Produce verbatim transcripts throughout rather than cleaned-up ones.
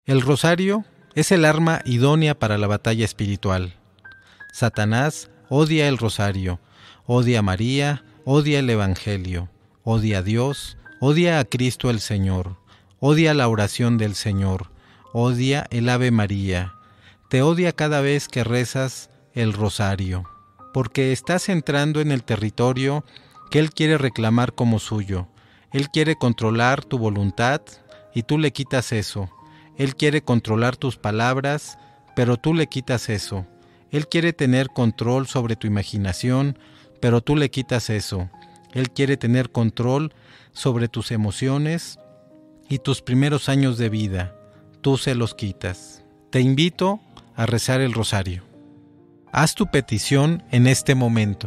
El rosario es el arma idónea para la batalla espiritual. Satanás odia el rosario, odia a María, odia el Evangelio, odia a Dios, odia a Cristo el Señor, odia la oración del Señor, odia el Ave María. Te odia cada vez que rezas el rosario, porque estás entrando en el territorio que Él quiere reclamar como suyo. Él quiere controlar tu voluntad y tú le quitas eso. Él quiere controlar tus palabras, pero tú le quitas eso. Él quiere tener control sobre tu imaginación, pero tú le quitas eso. Él quiere tener control sobre tus emociones y tus primeros años de vida. Tú se los quitas. Te invito a rezar el rosario. Haz tu petición en este momento.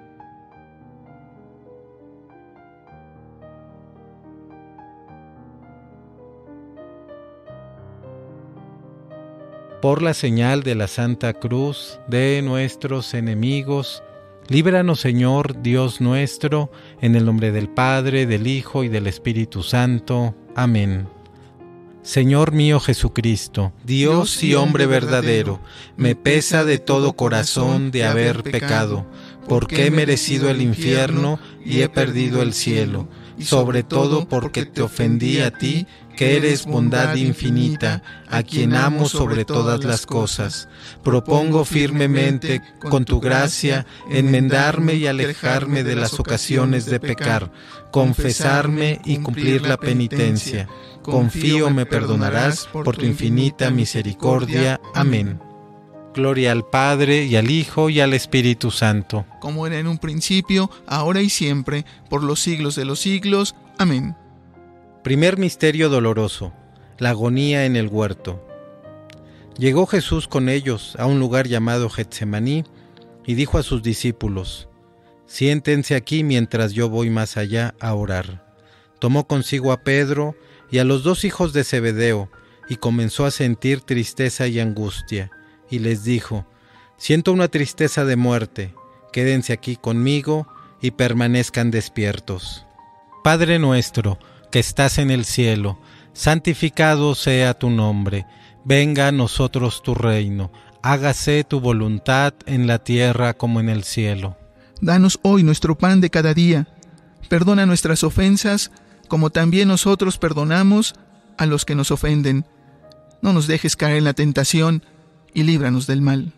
Por la señal de la Santa Cruz de nuestros enemigos, líbranos, Señor, Dios nuestro, en el nombre del Padre, del Hijo y del Espíritu Santo. Amén. Señor mío Jesucristo, Dios y hombre verdadero, me pesa de todo corazón de haber pecado, porque he merecido el infierno y he perdido el cielo, y sobre todo porque te ofendí a ti, que eres bondad infinita, a quien amo sobre todas las cosas. Propongo firmemente, con tu gracia, enmendarme y alejarme de las ocasiones de pecar, confesarme y cumplir la penitencia. Confío me perdonarás por tu infinita misericordia. Amén. Gloria al Padre, y al Hijo, y al Espíritu Santo. Como era en un principio, ahora y siempre, por los siglos de los siglos. Amén. Primer misterio doloroso, la agonía en el huerto. Llegó Jesús con ellos a un lugar llamado Getsemaní y dijo a sus discípulos: siéntense aquí mientras yo voy más allá a orar. Tomó consigo a Pedro y a los dos hijos de Zebedeo y comenzó a sentir tristeza y angustia, y les dijo: siento una tristeza de muerte, quédense aquí conmigo y permanezcan despiertos. Padre nuestro, que estás en el cielo, santificado sea tu nombre, venga a nosotros tu reino, hágase tu voluntad en la tierra como en el cielo. Danos hoy nuestro pan de cada día, perdona nuestras ofensas, como también nosotros perdonamos a los que nos ofenden. No nos dejes caer en la tentación, y líbranos del mal.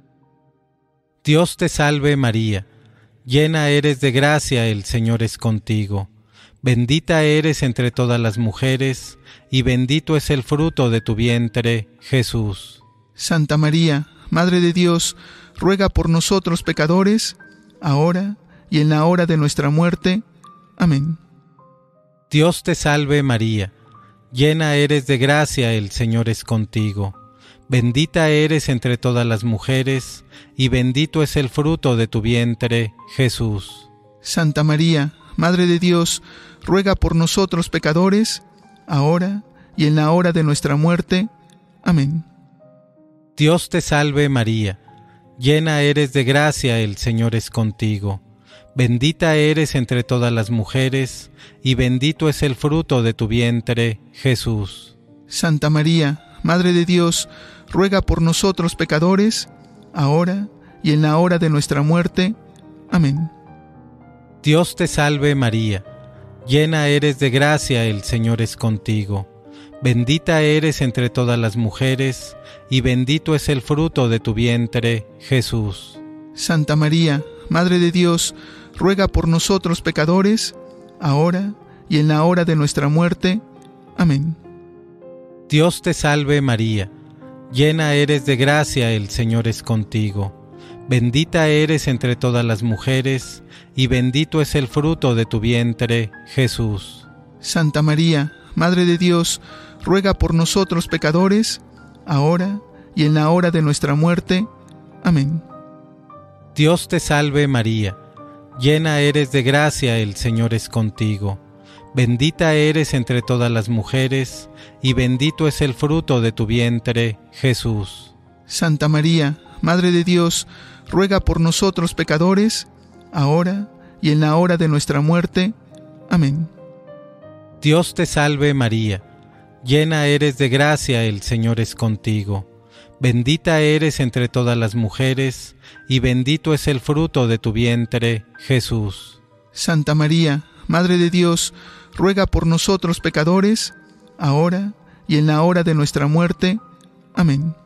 Dios te salve María, llena eres de gracia, el Señor es contigo. Bendita eres entre todas las mujeres, y bendito es el fruto de tu vientre, Jesús. Santa María, Madre de Dios, ruega por nosotros pecadores, ahora y en la hora de nuestra muerte. Amén. Dios te salve María, llena eres de gracia, el Señor es contigo. Bendita eres entre todas las mujeres, y bendito es el fruto de tu vientre, Jesús. Santa María, Madre de Dios, ruega por nosotros pecadores, ahora y en la hora de nuestra muerte. Amén. Dios te salve María, llena eres de gracia, el Señor es contigo. Bendita eres entre todas las mujeres, y bendito es el fruto de tu vientre, Jesús. Santa María, Madre de Dios, ruega por nosotros pecadores, ahora y en la hora de nuestra muerte. Amén. Dios te salve María, llena eres de gracia, el Señor es contigo. Bendita eres entre todas las mujeres, y bendito es el fruto de tu vientre, Jesús. Santa María, Madre de Dios, ruega por nosotros pecadores, ahora y en la hora de nuestra muerte. Amén. Dios te salve María, llena eres de gracia, el Señor es contigo. Bendita eres entre todas las mujeres, y bendito es el fruto de tu vientre, Jesús. Santa María, Madre de Dios, ruega por nosotros pecadores, ahora y en la hora de nuestra muerte. Amén. Dios te salve María, llena eres de gracia, el Señor es contigo. Bendita eres entre todas las mujeres, y bendito es el fruto de tu vientre, Jesús. Santa María, Madre de Dios, ruega por nosotros pecadores, ahora y en la hora de nuestra muerte. Amén. Dios te salve María, llena eres de gracia, el Señor es contigo. Bendita eres entre todas las mujeres, y bendito es el fruto de tu vientre, Jesús. Santa María, Madre de Dios, ruega por nosotros pecadores, ahora y en la hora de nuestra muerte. Amén.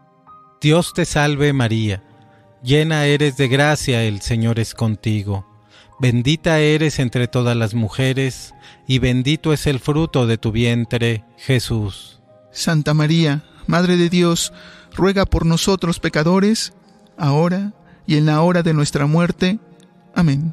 Dios te salve María, llena eres de gracia, el Señor es contigo. Bendita eres entre todas las mujeres, y bendito es el fruto de tu vientre, Jesús. Santa María, Madre de Dios, ruega por nosotros pecadores, ahora y en la hora de nuestra muerte. Amén.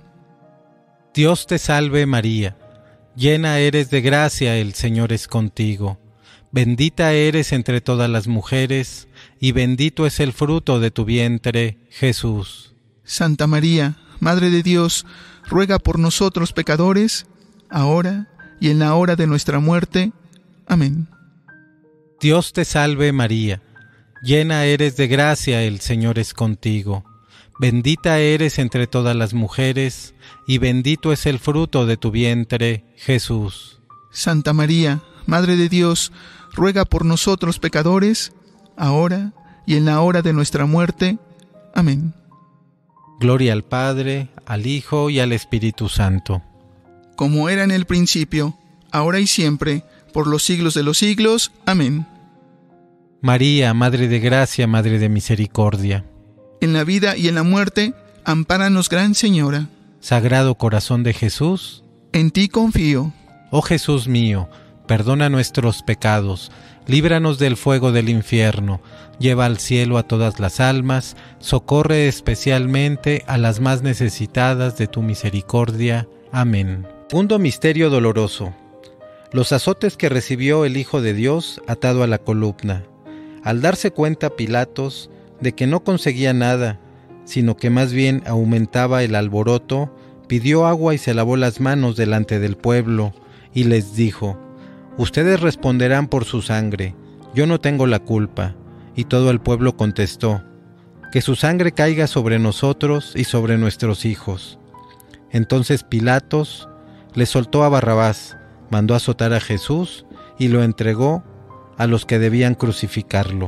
Dios te salve María, llena eres de gracia, el Señor es contigo. Bendita eres entre todas las mujeres, y bendito es el fruto de tu vientre, Jesús. Santa María, Madre de Dios, ruega por nosotros pecadores, ahora y en la hora de nuestra muerte. Amén. Dios te salve María, llena eres de gracia, el Señor es contigo. Bendita eres entre todas las mujeres, y bendito es el fruto de tu vientre, Jesús. Santa María, Madre de Dios, ruega por nosotros pecadores, ahora y en la hora de nuestra muerte. Amén. Gloria al Padre, al Hijo y al Espíritu Santo. Como era en el principio, ahora y siempre, por los siglos de los siglos. Amén. María, Madre de Gracia, Madre de Misericordia. En la vida y en la muerte, ampáranos, Gran Señora. Sagrado Corazón de Jesús, en ti confío. Oh Jesús mío, perdona nuestros pecados, líbranos del fuego del infierno, lleva al cielo a todas las almas, socorre especialmente a las más necesitadas de tu misericordia. Amén. Segundo misterio doloroso. Los azotes que recibió el Hijo de Dios atado a la columna. Al darse cuenta Pilatos de que no conseguía nada, sino que más bien aumentaba el alboroto, pidió agua y se lavó las manos delante del pueblo, y les dijo: Ustedes responderán por su sangre, yo no tengo la culpa. Y todo el pueblo contestó: Que su sangre caiga sobre nosotros y sobre nuestros hijos. Entonces Pilatos le soltó a Barrabás, mandó azotar a Jesús y lo entregó a los que debían crucificarlo.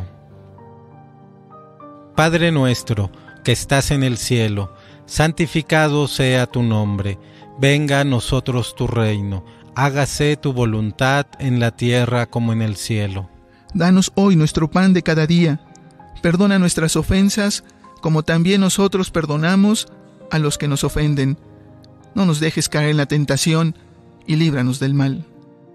Padre nuestro, que estás en el cielo, santificado sea tu nombre. Venga a nosotros tu reino. Hágase tu voluntad en la tierra como en el cielo. Danos hoy nuestro pan de cada día. Perdona nuestras ofensas, como también nosotros perdonamos a los que nos ofenden. No nos dejes caer en la tentación, y líbranos del mal.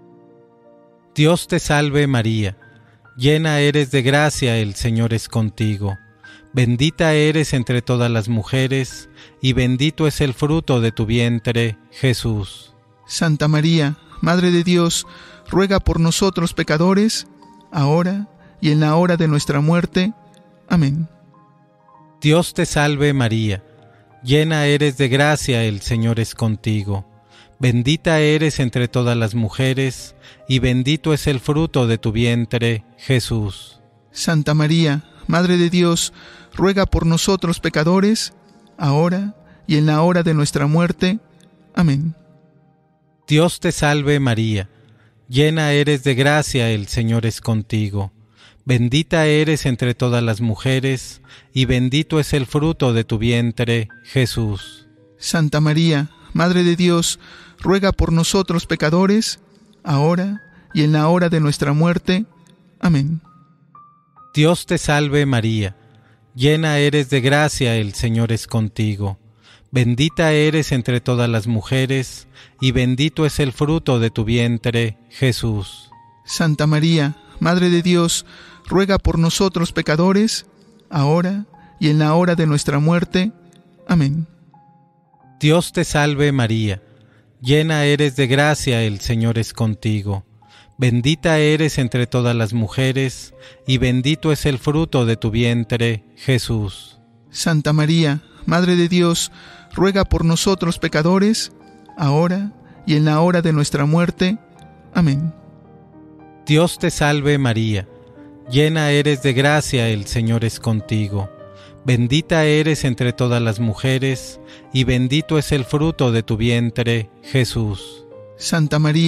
Dios te salve María, llena eres de gracia, el Señor es contigo. Bendita eres entre todas las mujeres, y bendito es el fruto de tu vientre, Jesús. Santa María, Madre de Dios, ruega por nosotros pecadores, ahora y en la hora de nuestra muerte. Amén. Dios te salve María, llena eres de gracia, el Señor es contigo. Bendita eres entre todas las mujeres, y bendito es el fruto de tu vientre, Jesús. Santa María, Madre de Dios, ruega por nosotros pecadores, ahora y en la hora de nuestra muerte. Amén. Dios te salve María, llena eres de gracia, el Señor es contigo. Bendita eres entre todas las mujeres, y bendito es el fruto de tu vientre, Jesús. Santa María, Madre de Dios, ruega por nosotros pecadores, ahora y en la hora de nuestra muerte. Amén. Dios te salve María, llena eres de gracia, el Señor es contigo. Bendita eres entre todas las mujeres, y bendito es el fruto de tu vientre, Jesús. Santa María, Madre de Dios, ruega por nosotros pecadores, ahora y en la hora de nuestra muerte. Amén. Dios te salve María, llena eres de gracia, el Señor es contigo. Bendita eres entre todas las mujeres, y bendito es el fruto de tu vientre, Jesús. Santa María, Madre de Dios, ruega por nosotros pecadores, ahora y en la hora de nuestra muerte. Amén. Dios te salve María, llena eres de gracia, el Señor es contigo. Bendita eres entre todas las mujeres, y bendito es el fruto de tu vientre, Jesús. Santa María,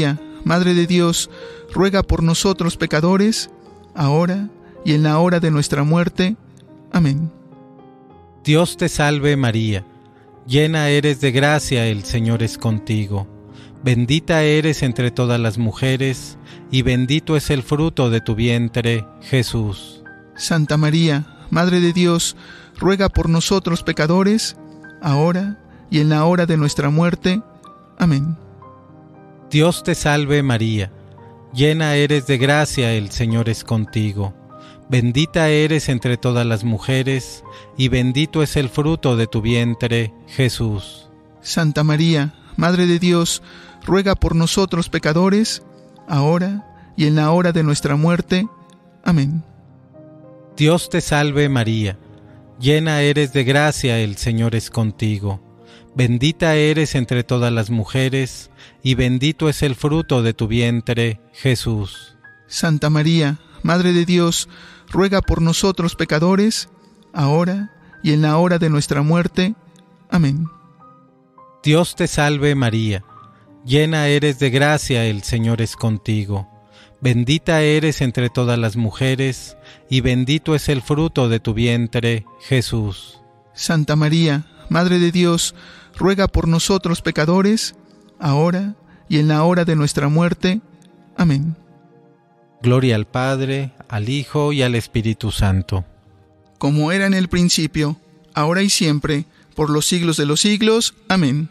Madre de Dios, ruega por nosotros pecadores, ahora y en la hora de nuestra muerte. Amén. Dios te salve María, llena eres de gracia, el Señor es contigo. Bendita eres entre todas las mujeres, y bendito es el fruto de tu vientre, Jesús. Santa María, Madre de Dios, ruega por nosotros pecadores, ahora y en la hora de nuestra muerte. Amén. Dios te salve María, llena eres de gracia, el Señor es contigo. Bendita eres entre todas las mujeres, y bendito es el fruto de tu vientre, Jesús. Santa María, Madre de Dios, ruega por nosotros pecadores, ahora y en la hora de nuestra muerte. Amén. Dios te salve María, llena eres de gracia, el Señor es contigo. Bendita eres entre todas las mujeres, y bendito es el fruto de tu vientre, Jesús. Santa María, Madre de Dios, ruega por nosotros pecadores, ahora y en la hora de nuestra muerte. Amén. Dios te salve María, llena eres de gracia, el Señor es contigo. Bendita eres entre todas las mujeres, y bendito es el fruto de tu vientre, Jesús. Santa María, Madre de Dios, ruega por nosotros pecadores, ahora y en la hora de nuestra muerte. Amén. Gloria al Padre, al Hijo y al Espíritu Santo. Como era en el principio, ahora y siempre, por los siglos de los siglos. Amén.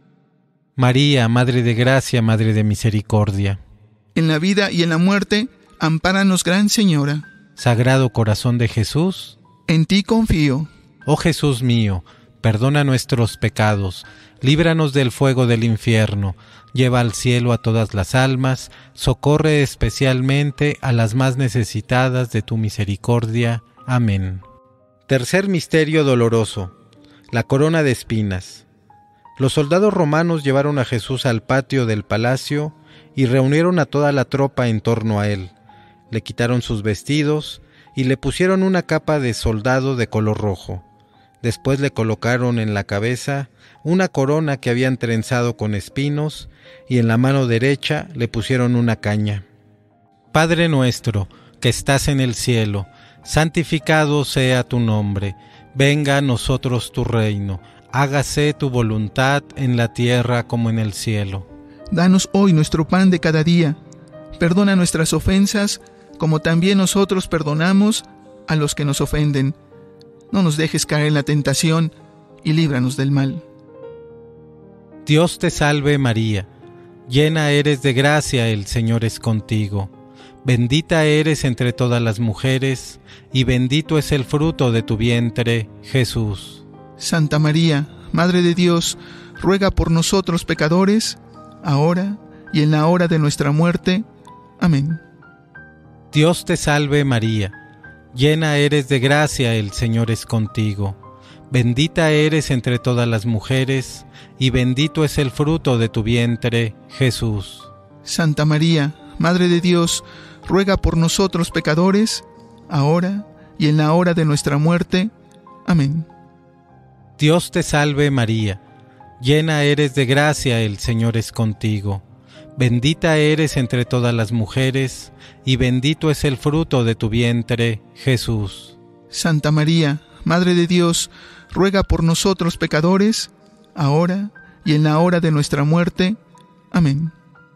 María, Madre de Gracia, Madre de Misericordia. En la vida y en la muerte, ampáranos, Gran Señora. Sagrado Corazón de Jesús, en ti confío. Oh Jesús mío, perdona nuestros pecados, líbranos del fuego del infierno, lleva al cielo a todas las almas, socorre especialmente a las más necesitadas de tu misericordia. Amén. Tercer misterio doloroso, la corona de espinas. Los soldados romanos llevaron a Jesús al patio del palacio y reunieron a toda la tropa en torno a él. Le quitaron sus vestidos y le pusieron una capa de soldado de color rojo. Después le colocaron en la cabeza una corona que habían trenzado con espinos, y en la mano derecha le pusieron una caña. Padre nuestro, que estás en el cielo, santificado sea tu nombre. Venga a nosotros tu reino. Hágase tu voluntad en la tierra como en el cielo. Danos hoy nuestro pan de cada día. Perdona nuestras ofensas, como también nosotros perdonamos a los que nos ofenden. No nos dejes caer en la tentación, y líbranos del mal. Dios te salve María, llena eres de gracia, el Señor es contigo. Bendita eres entre todas las mujeres, y bendito es el fruto de tu vientre, Jesús. Santa María, Madre de Dios, ruega por nosotros pecadores, ahora y en la hora de nuestra muerte. Amén. Dios te salve María, llena eres de gracia, el Señor es contigo. Bendita eres entre todas las mujeres, y bendito es el fruto de tu vientre, Jesús. Santa María, Madre de Dios, ruega por nosotros pecadores, ahora y en la hora de nuestra muerte. Amén. Dios te salve María, llena eres de gracia, el Señor es contigo. Bendita eres entre todas las mujeres, y bendito es el fruto de tu vientre, Jesús. Santa María, Madre de Dios, ruega por nosotros pecadores, ahora y en la hora de nuestra muerte. Amén.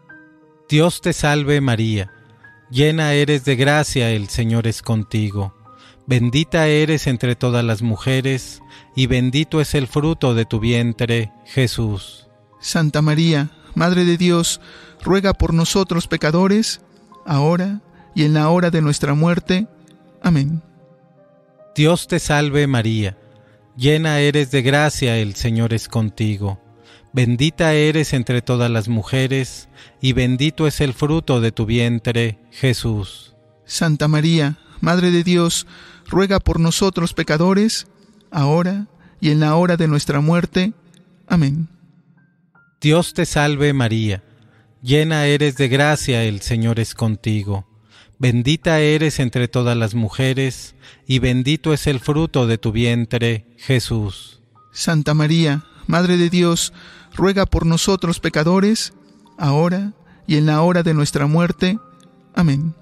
Dios te salve María, llena eres de gracia, el Señor es contigo. Bendita eres entre todas las mujeres, y bendito es el fruto de tu vientre, Jesús. Santa María, Madre de Dios, ruega por nosotros pecadores, ahora y en la hora de nuestra muerte. Amén. Dios te salve María, llena eres de gracia, el Señor es contigo. Bendita eres entre todas las mujeres, y bendito es el fruto de tu vientre, Jesús. Santa María, Madre de Dios, ruega por nosotros pecadores, ahora y en la hora de nuestra muerte. Amén. Dios te salve María, llena eres de gracia, el Señor es contigo. Bendita eres entre todas las mujeres, y bendito es el fruto de tu vientre, Jesús. Santa María, Madre de Dios, ruega por nosotros pecadores, ahora y en la hora de nuestra muerte. Amén.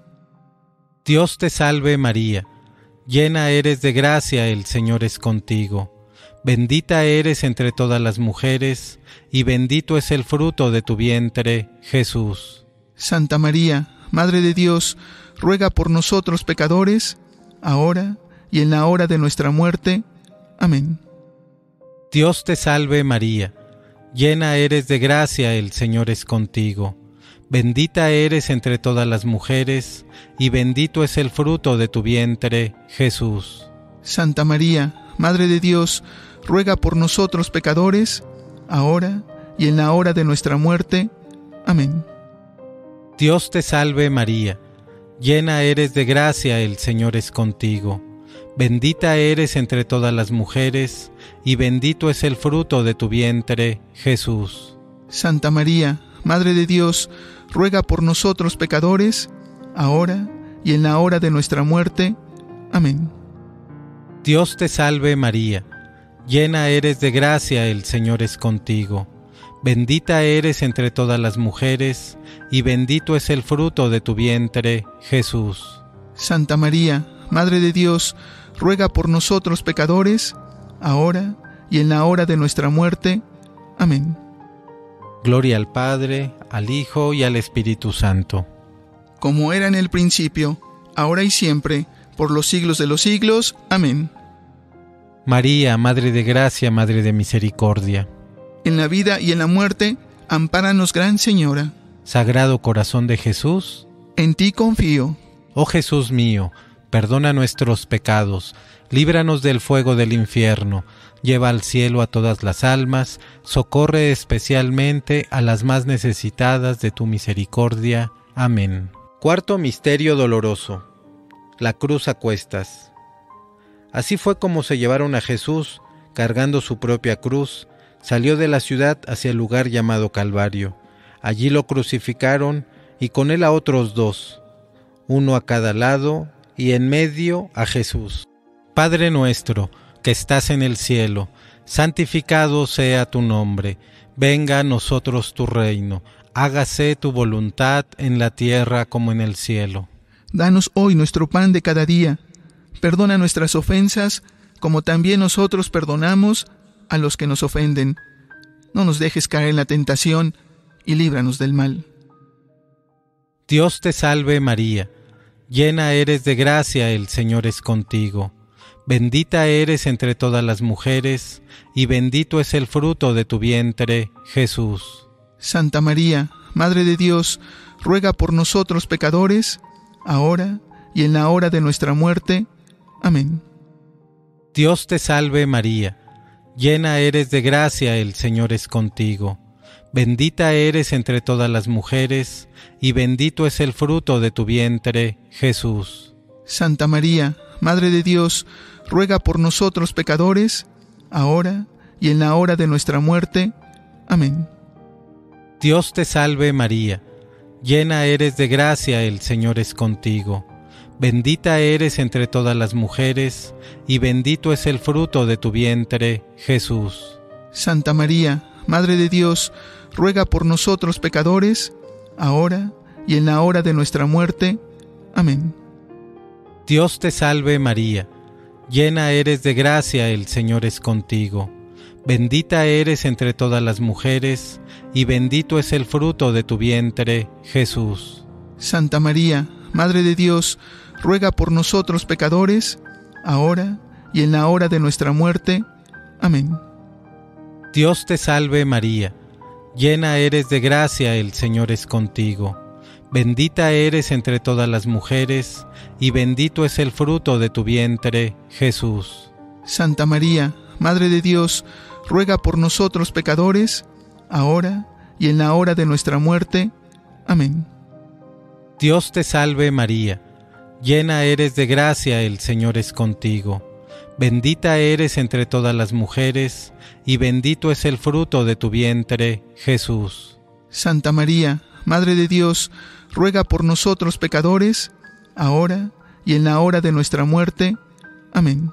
Dios te salve María, llena eres de gracia, el Señor es contigo. Bendita eres entre todas las mujeres, y bendito es el fruto de tu vientre, Jesús. Santa María, Madre de Dios, ruega por nosotros pecadores, ahora y en la hora de nuestra muerte. Amén. Dios te salve María, llena eres de gracia, el Señor es contigo. Bendita eres entre todas las mujeres, y bendito es el fruto de tu vientre, Jesús. Santa María, Madre de Dios, ruega por nosotros pecadores, ahora y en la hora de nuestra muerte. Amén. Dios te salve María, llena eres de gracia, el Señor es contigo. Bendita eres entre todas las mujeres, y bendito es el fruto de tu vientre, Jesús. Santa María, Madre de Dios, ruega por nosotros pecadores, ahora y en la hora de nuestra muerte. Amén. Dios te salve María, llena eres de gracia, el Señor es contigo. Bendita eres entre todas las mujeres, y bendito es el fruto de tu vientre, Jesús. Santa María, Madre de Dios, ruega por nosotros pecadores, ahora y en la hora de nuestra muerte. Amén. Gloria al Padre, al Hijo y al Espíritu Santo. Como era en el principio, ahora y siempre, por los siglos de los siglos. Amén. María, Madre de Gracia, Madre de Misericordia. En la vida y en la muerte, ampáranos, Gran Señora. Sagrado Corazón de Jesús, en ti confío. Oh Jesús mío, perdona nuestros pecados, líbranos del fuego del infierno, lleva al cielo a todas las almas, socorre especialmente a las más necesitadas de tu misericordia. Amén. Cuarto misterio doloroso: la cruz a cuestas. Así fue como se llevaron a Jesús, cargando su propia cruz, salió de la ciudad hacia el lugar llamado Calvario. Allí lo crucificaron y con él a otros dos, uno a cada lado y en medio a Jesús. Padre nuestro, que estás en el cielo, santificado sea tu nombre. Venga a nosotros tu reino. Hágase tu voluntad en la tierra como en el cielo. Danos hoy nuestro pan de cada día. Perdona nuestras ofensas, como también nosotros perdonamos a los que nos ofenden. No nos dejes caer en la tentación, y líbranos del mal. Dios te salve María, llena eres de gracia, el Señor es contigo. Bendita eres entre todas las mujeres, y bendito es el fruto de tu vientre, Jesús. Santa María, Madre de Dios, ruega por nosotros pecadores, ahora y en la hora de nuestra muerte. Amén. Dios te salve María, llena eres de gracia, el Señor es contigo. Bendita eres entre todas las mujeres, y bendito es el fruto de tu vientre, Jesús. Santa María, Madre de Dios, ruega por nosotros pecadores, ahora y en la hora de nuestra muerte. Amén. Dios te salve María, llena eres de gracia, el Señor es contigo. Bendita eres entre todas las mujeres, y bendito es el fruto de tu vientre, Jesús. Santa María, Madre de Dios, ruega por nosotros pecadores, ahora y en la hora de nuestra muerte. Amén. Dios te salve María, llena eres de gracia, el Señor es contigo. Bendita eres entre todas las mujeres, y bendito es el fruto de tu vientre, Jesús. Santa María, Madre de Dios, ruega por nosotros pecadores, ahora y en la hora de nuestra muerte. Amén. Dios te salve María, llena eres de gracia, el Señor es contigo. Bendita eres entre todas las mujeres, y bendito es el fruto de tu vientre, Jesús. Santa María, Madre de Dios, ruega por nosotros pecadores, ahora y en la hora de nuestra muerte. Amén. Dios te salve María, llena eres de gracia, el Señor es contigo. Bendita eres entre todas las mujeres, y bendito es el fruto de tu vientre, Jesús. Santa María, Madre de Dios, ruega por nosotros pecadores, ahora y en la hora de nuestra muerte. Amén.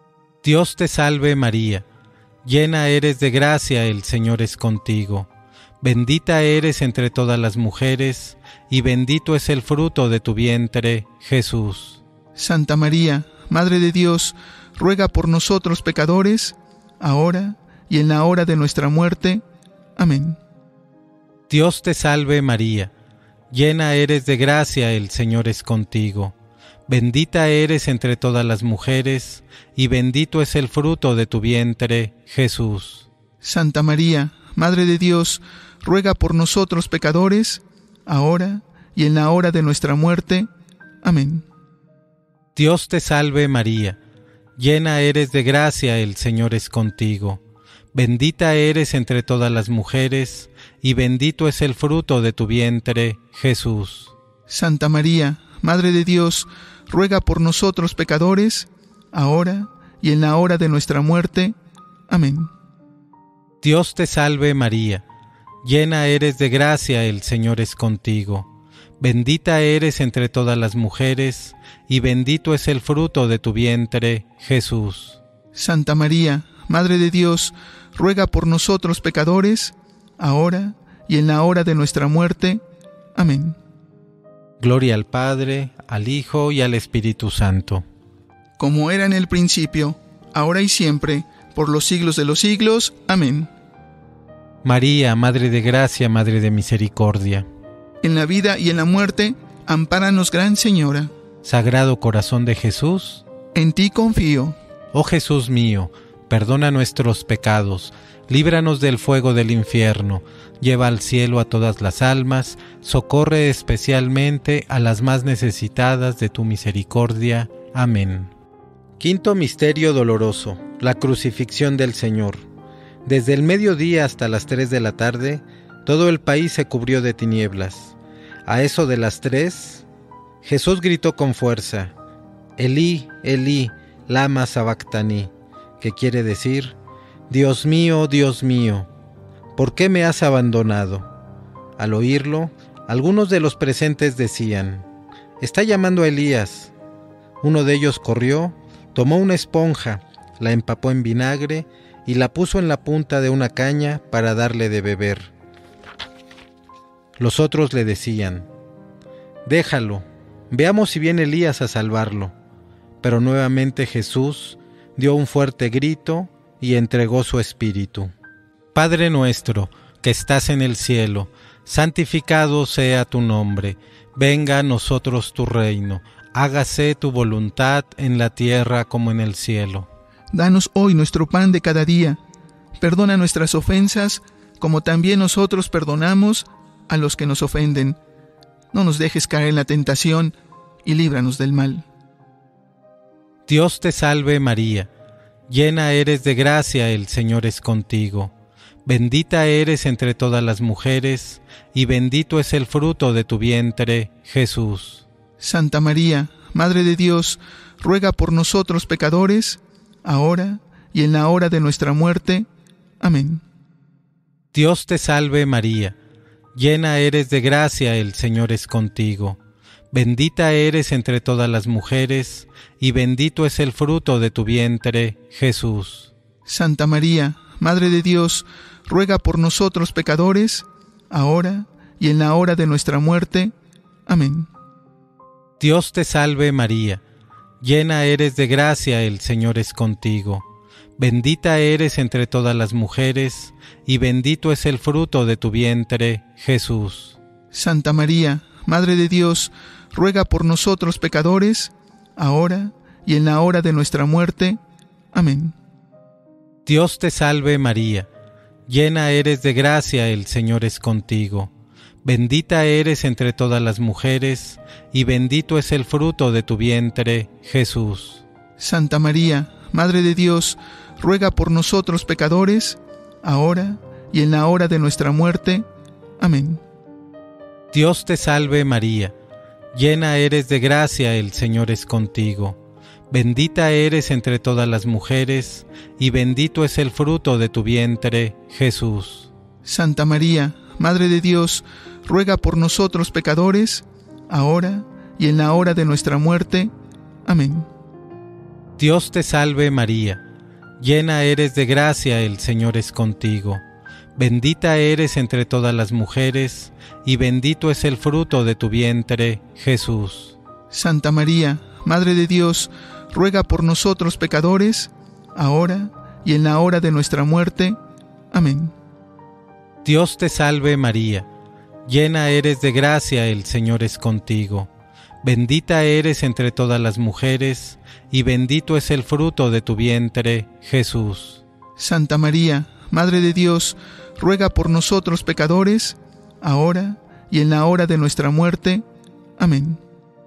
Dios te salve María, llena eres de gracia, el Señor es contigo. Bendita eres entre todas las mujeres, y bendito es el fruto de tu vientre, Jesús. Santa María, Madre de Dios, ruega por nosotros pecadores, ahora y en la hora de nuestra muerte. Amén. Dios te salve María, llena eres de gracia, el Señor es contigo. Bendita eres entre todas las mujeres, y bendito es el fruto de tu vientre, Jesús. Santa María, Madre de Dios, ruega por nosotros pecadores, ahora y en la hora de nuestra muerte. Amén. Dios te salve María, llena eres de gracia, el Señor es contigo. Bendita eres entre todas las mujeres, y bendito es el fruto de tu vientre, Jesús. Santa María, Madre de Dios, ruega por nosotros pecadores, ahora y en la hora de nuestra muerte. Amén. Dios te salve María, llena eres de gracia, el Señor es contigo. Bendita eres entre todas las mujeres, y bendito es el fruto de tu vientre, Jesús. Santa María, Madre de Dios, ruega por nosotros pecadores, ahora y en la hora de nuestra muerte. Amén. Gloria al Padre, al Hijo y al Espíritu Santo. Como era en el principio, ahora y siempre, por los siglos de los siglos. Amén. María, Madre de Gracia, Madre de Misericordia. En la vida y en la muerte, ampáranos, Gran Señora. Sagrado Corazón de Jesús, en ti confío. Oh Jesús mío, perdona nuestros pecados, líbranos del fuego del infierno, lleva al cielo a todas las almas, socorre especialmente a las más necesitadas de tu misericordia. Amén. Quinto misterio doloroso, la crucifixión del Señor. Desde el mediodía hasta las tres de la tarde, todo el país se cubrió de tinieblas. A eso de las tres, Jesús gritó con fuerza: Elí, Elí, lama sabactani, que quiere decir: Dios mío, Dios mío, ¿por qué me has abandonado? Al oírlo, algunos de los presentes decían: está llamando a Elías. Uno de ellos corrió, tomó una esponja, la empapó en vinagre y la puso en la punta de una caña para darle de beber. Los otros le decían: déjalo, veamos si viene Elías a salvarlo. Pero nuevamente Jesús dio un fuerte grito y entregó su espíritu. Padre nuestro, que estás en el cielo, santificado sea tu nombre. Venga a nosotros tu reino. Hágase tu voluntad en la tierra como en el cielo. Danos hoy nuestro pan de cada día. Perdona nuestras ofensas, como también nosotros perdonamos a los que nos ofenden. No nos dejes caer en la tentación, y líbranos del mal. Dios te salve María, llena eres de gracia, el Señor es contigo. Bendita eres entre todas las mujeres, y bendito es el fruto de tu vientre, Jesús. Santa María, Madre de Dios, ruega por nosotros pecadores, ahora y en la hora de nuestra muerte. Amén. Dios te salve María, llena eres de gracia, el Señor es contigo. Bendita eres entre todas las mujeres, y bendito es el fruto de tu vientre, Jesús. Santa María, Madre de Dios, ruega por nosotros pecadores, ahora y en la hora de nuestra muerte. Amén. Dios te salve María, llena eres de gracia, el Señor es contigo. Bendita eres entre todas las mujeres, y bendito es el fruto de tu vientre, Jesús. Santa María, Madre de Dios, ruega por nosotros pecadores, ahora y en la hora de nuestra muerte. Amén. Dios te salve María, llena eres de gracia, el Señor es contigo. Bendita eres entre todas las mujeres, y bendito es el fruto de tu vientre, Jesús. Santa María, Madre de Dios, ruega por nosotros pecadores, ahora y en la hora de nuestra muerte. Amén. Dios te salve María, llena eres de gracia, el Señor es contigo. Bendita eres entre todas las mujeres, y bendito es el fruto de tu vientre, Jesús. Santa María, Madre de Dios, ruega por nosotros pecadores, ahora y en la hora de nuestra muerte. Amén. Dios te salve María, llena eres de gracia, el Señor es contigo. Bendita eres entre todas las mujeres, y bendito es el fruto de tu vientre, Jesús. Santa María, Madre de Dios, ruega por nosotros pecadores, ahora y en la hora de nuestra muerte. Amén. Dios te salve María, llena eres de gracia, el Señor es contigo. Bendita eres entre todas las mujeres, y bendito es el fruto de tu vientre, Jesús. Santa María, Madre de Dios, ruega por nosotros pecadores, ahora y en la hora de nuestra muerte. Amén.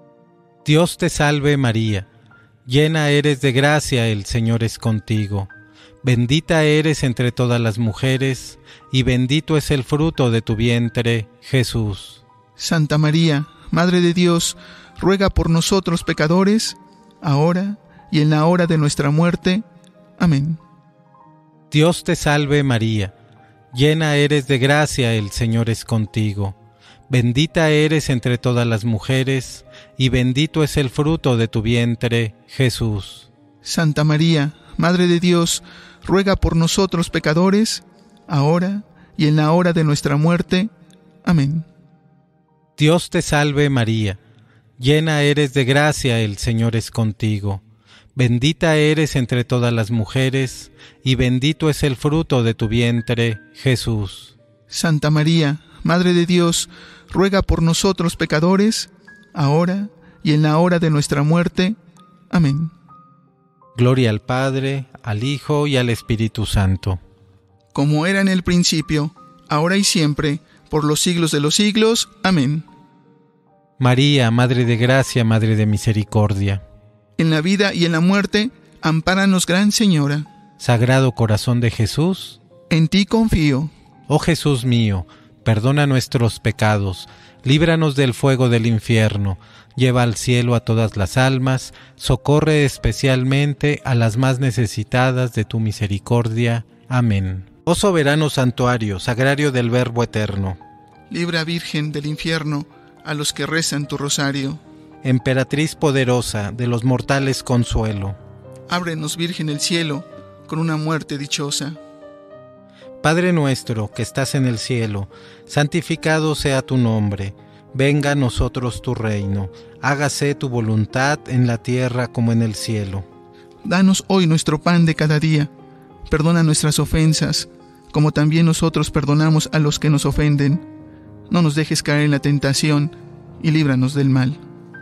Dios te salve María, llena eres de gracia, el Señor es contigo. Bendita eres entre todas las mujeres, y bendito es el fruto de tu vientre, Jesús. Santa María, Madre de Dios, ruega por nosotros pecadores, ahora y en la hora de nuestra muerte. Amén. Dios te salve María, llena eres de gracia, el Señor es contigo. Bendita eres entre todas las mujeres, y bendito es el fruto de tu vientre, Jesús. Santa María, Madre de Dios, ruega por nosotros pecadores, ahora y en la hora de nuestra muerte. Amén. Dios te salve María, llena eres de gracia, el Señor es contigo. Bendita eres entre todas las mujeres, y bendito es el fruto de tu vientre, Jesús. Santa María, Madre de Dios, ruega por nosotros pecadores, ahora y en la hora de nuestra muerte. Amén. Gloria al Padre, al Hijo y al Espíritu Santo. Como era en el principio, ahora y siempre, por los siglos de los siglos. Amén. María, Madre de Gracia, Madre de Misericordia. En la vida y en la muerte, ampáranos, Gran Señora. Sagrado Corazón de Jesús, en ti confío. Oh Jesús mío, perdona nuestros pecados, líbranos del fuego del infierno, lleva al cielo a todas las almas, socorre especialmente a las más necesitadas de tu misericordia. Amén. Oh soberano santuario, sagrario del Verbo eterno, libra, Virgen, del infierno a los que rezan tu rosario. Emperatriz poderosa, de los mortales consuelo, ábrenos, Virgen, el cielo, con una muerte dichosa. Padre nuestro que estás en el cielo, santificado sea tu nombre. Venga a nosotros tu reino, hágase tu voluntad en la tierra como en el cielo. Danos hoy nuestro pan de cada día. Perdona nuestras ofensas, como también nosotros perdonamos a los que nos ofenden. No nos dejes caer en la tentación, y líbranos del mal.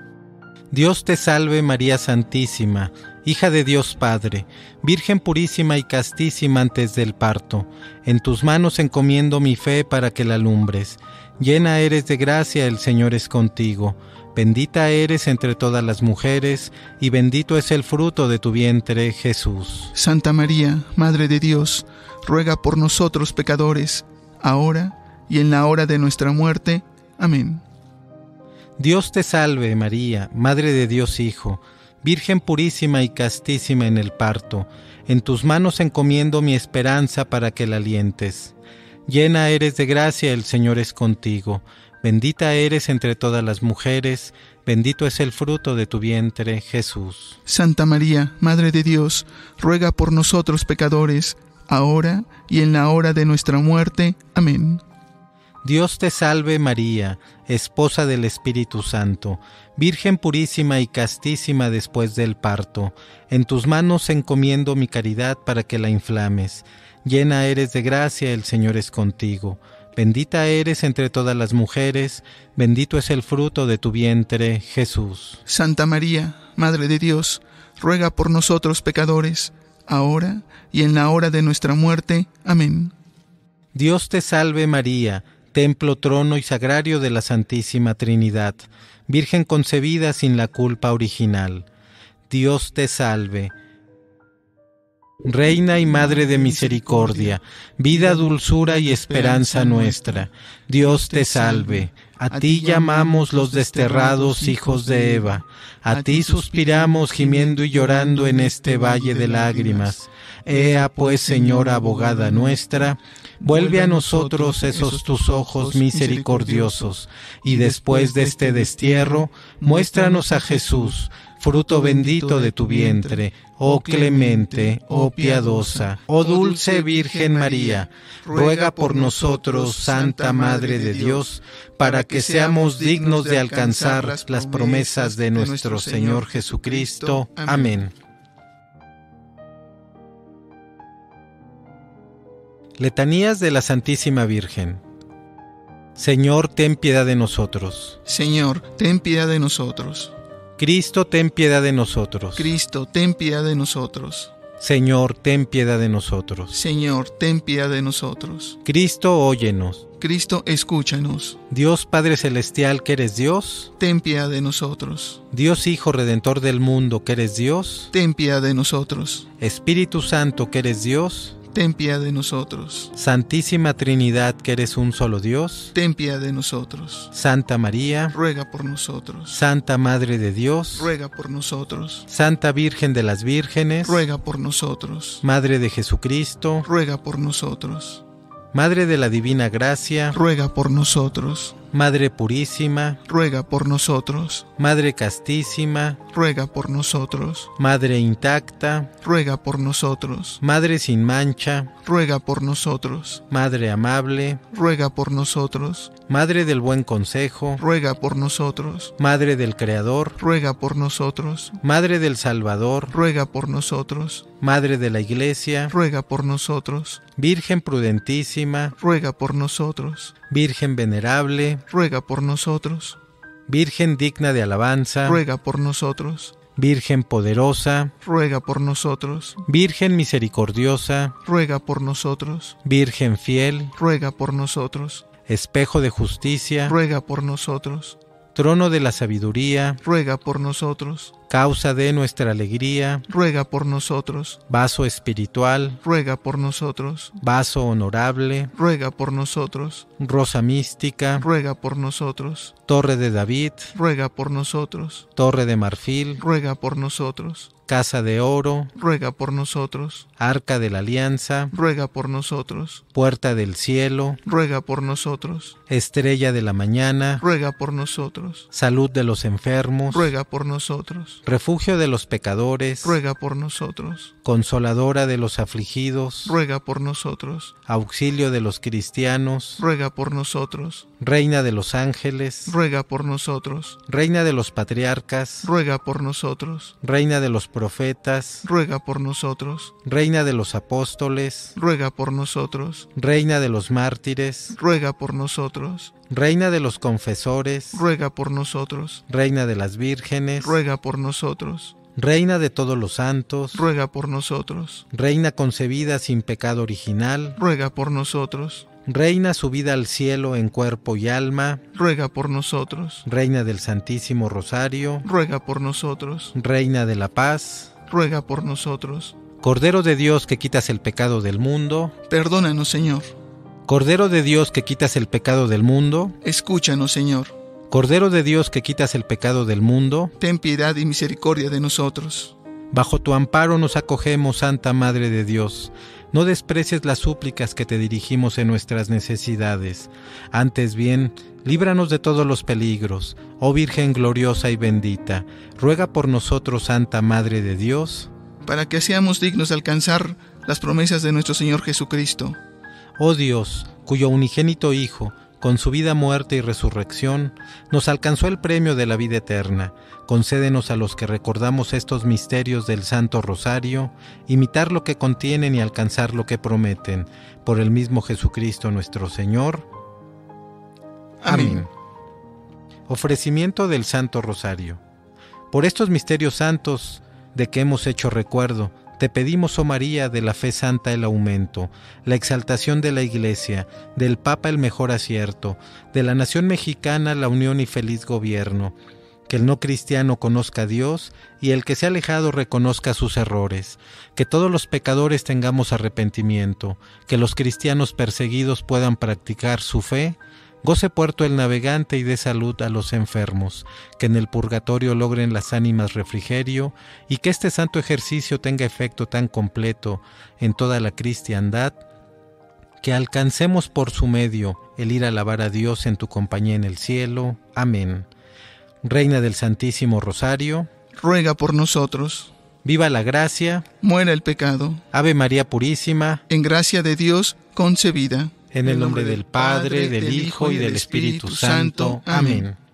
Dios te salve María Santísima, hija de Dios Padre, Virgen purísima y castísima antes del parto. En tus manos encomiendo mi fe para que la alumbres. Llena eres de gracia, el Señor es contigo. Bendita eres entre todas las mujeres, y bendito es el fruto de tu vientre, Jesús. Santa María, Madre de Dios, ruega por nosotros pecadores, ahora y en la hora de nuestra muerte. Amén. Dios te salve María, Madre de Dios Hijo, Virgen purísima y castísima en el parto. En tus manos encomiendo mi esperanza para que la alientes. Llena eres de gracia, el Señor es contigo. Bendita eres entre todas las mujeres, bendito es el fruto de tu vientre, Jesús. Santa María, Madre de Dios, ruega por nosotros pecadores, ahora y en la hora de nuestra muerte. Amén. Dios te salve María, esposa del Espíritu Santo, Virgen purísima y castísima después del parto. En tus manos encomiendo mi caridad para que la inflames. Llena eres de gracia, el Señor es contigo. Bendita eres entre todas las mujeres, bendito es el fruto de tu vientre, Jesús. Santa María, Madre de Dios, ruega por nosotros pecadores, ahora y en la hora de nuestra muerte. Amén. Dios te salve María, templo, trono y sagrario de la Santísima Trinidad, Virgen concebida sin la culpa original. Dios te salve, Reina y Madre de misericordia, vida, dulzura y esperanza nuestra. Dios te salve, a ti llamamos los desterrados hijos de Eva, a ti suspiramos gimiendo y llorando en este valle de lágrimas. Ea pues, Señora abogada nuestra, Vuelve a nosotros esos tus ojos misericordiosos, y después de este destierro, muéstranos a Jesús, fruto bendito de tu vientre, oh clemente, oh piadosa, oh dulce Virgen María. Ruega por nosotros, Santa Madre de Dios, para que seamos dignos de alcanzar las promesas de nuestro Señor Jesucristo. Amén. Letanías de la Santísima Virgen. Señor, ten piedad de nosotros. Señor, ten piedad de nosotros. Cristo, ten piedad de nosotros. Cristo, ten piedad de nosotros. Señor, ten piedad de nosotros. Señor, ten piedad de nosotros. Cristo, óyenos. Cristo, escúchanos. Dios Padre Celestial, que eres Dios. Ten piedad de nosotros. Dios Hijo Redentor del mundo, que eres Dios. Ten piedad de nosotros. Espíritu Santo, que eres Dios. Ten piedad de nosotros. Santísima Trinidad, que eres un solo Dios. Ten piedad de nosotros. Santa María, ruega por nosotros. Santa Madre de Dios, ruega por nosotros. Santa Virgen de las Vírgenes, ruega por nosotros. Madre de Jesucristo, ruega por nosotros. Madre de la Divina Gracia, ruega por nosotros. Madre Purísima, ruega por nosotros. Madre Castísima, ruega por nosotros. Madre Intacta, ruega por nosotros. Madre Sin Mancha, ruega por nosotros. Madre Amable, ruega por nosotros. Madre del Buen Consejo, ruega por nosotros. Madre del Creador, ruega por nosotros. Madre del Salvador, ruega por nosotros. Madre de la Iglesia, ruega por nosotros. Virgen prudentísima, ruega por nosotros. Virgen venerable, ruega por nosotros. Virgen digna de alabanza, ruega por nosotros. Virgen poderosa, ruega por nosotros. Virgen misericordiosa, ruega por nosotros. Virgen fiel, ruega por nosotros. Espejo de justicia, ruega por nosotros. Trono de la sabiduría, ruega por nosotros. Causa de nuestra alegría, ruega por nosotros. Vaso espiritual, ruega por nosotros. Vaso honorable, ruega por nosotros. Rosa mística, ruega por nosotros. Torre de David, ruega por nosotros. Torre de marfil, ruega por nosotros. Casa de oro, ruega por nosotros. Arca de la Alianza, ruega por nosotros. Puerta del cielo, ruega por nosotros. Estrella de la mañana, ruega por nosotros. Salud de los enfermos, ruega por nosotros. Refugio de los pecadores, ruega por nosotros. Consoladora de los afligidos, ruega por nosotros. Auxilio de los cristianos, ruega por nosotros. Reina de los ángeles, ruega por nosotros. Reina de los patriarcas, ruega por nosotros. Reina de los profetas, ruega por nosotros. Reina de los apóstoles, ruega por nosotros. Reina de los mártires, ruega por nosotros. Reina de los confesores, ruega por nosotros. Reina de las vírgenes, ruega por nosotros. Reina de todos los santos, ruega por nosotros. Reina concebida sin pecado original, ruega por nosotros. Reina subida al cielo en cuerpo y alma, ruega por nosotros. Reina del Santísimo Rosario, ruega por nosotros. Reina de la paz, ruega por nosotros. Cordero de Dios que quitas el pecado del mundo, perdónanos, Señor. Cordero de Dios que quitas el pecado del mundo, escúchanos, Señor. Cordero de Dios que quitas el pecado del mundo, ten piedad y misericordia de nosotros. Bajo tu amparo nos acogemos, Santa Madre de Dios. No desprecies las súplicas que te dirigimos en nuestras necesidades. Antes bien, líbranos de todos los peligros. Oh Virgen gloriosa y bendita, ruega por nosotros, Santa Madre de Dios, para que seamos dignos de alcanzar las promesas de nuestro Señor Jesucristo. Oh Dios, cuyo unigénito Hijo, con su vida, muerte y resurrección, nos alcanzó el premio de la vida eterna. Concédenos a los que recordamos estos misterios del Santo Rosario, imitar lo que contienen y alcanzar lo que prometen. Por el mismo Jesucristo nuestro Señor. Amén. Amén. Ofrecimiento del Santo Rosario. Por estos misterios santos de que hemos hecho recuerdo, te pedimos, oh María, de la fe santa el aumento, la exaltación de la Iglesia, del Papa el mejor acierto, de la nación mexicana la unión y feliz gobierno, que el no cristiano conozca a Dios y el que se ha alejado reconozca sus errores, que todos los pecadores tengamos arrepentimiento, que los cristianos perseguidos puedan practicar su fe, goce puerto el navegante y dé salud a los enfermos, que en el purgatorio logren las ánimas refrigerio y que este santo ejercicio tenga efecto tan completo en toda la cristiandad, que alcancemos por su medio el ir a alabar a Dios en tu compañía en el cielo. Amén. Reina del Santísimo Rosario, ruega por nosotros. Viva la gracia, muera el pecado. Ave María Purísima, en gracia de Dios concebida. En el nombre del Padre, del Hijo y del Espíritu Santo. Amén.